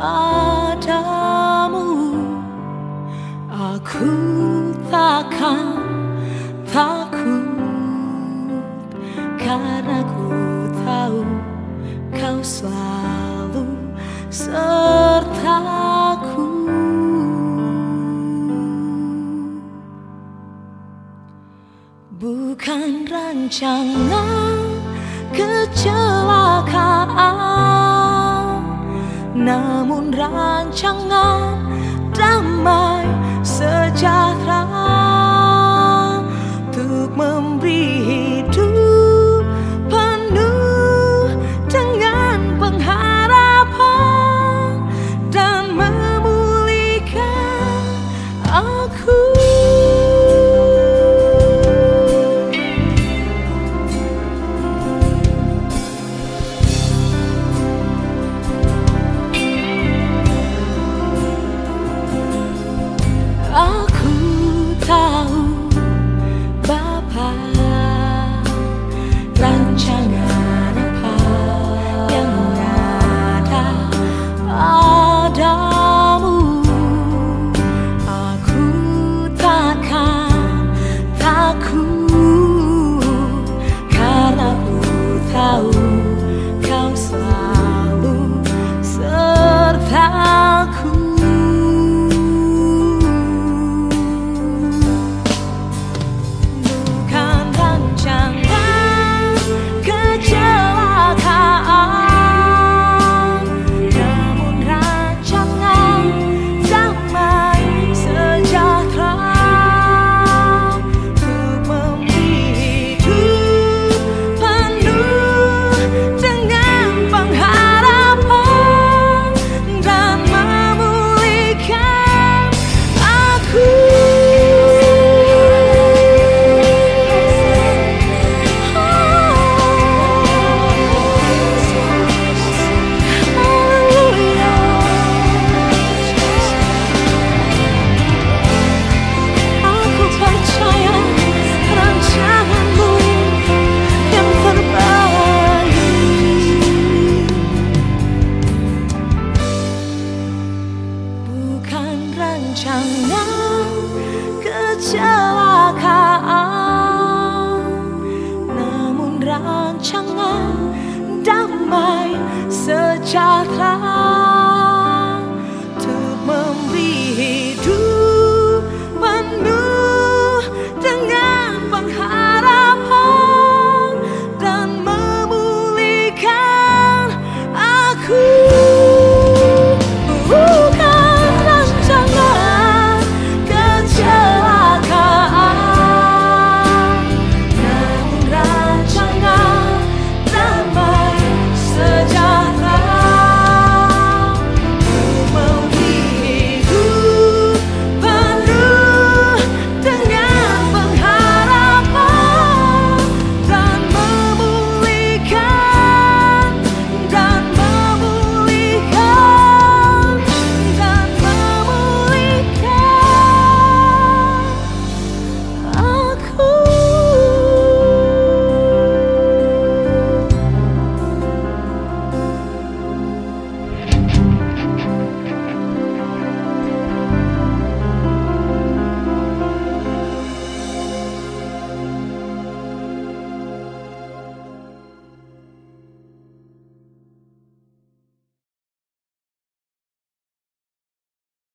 padamu. Aku takkan takut, karena ku tahu kau selalu sertaku. Bukan rancangan kecelakaan, namun rancangan damai sejahtera, untuk memberi hidup penuh dengan pengharapan dan memulihkan aku. Aku tahu Bapa rancangan apa yang ada padamu. Aku takkan takut, karena ku tahu kau selalu sertaku. Rancangan kecelakaan, namun rancangan damai sejahtera.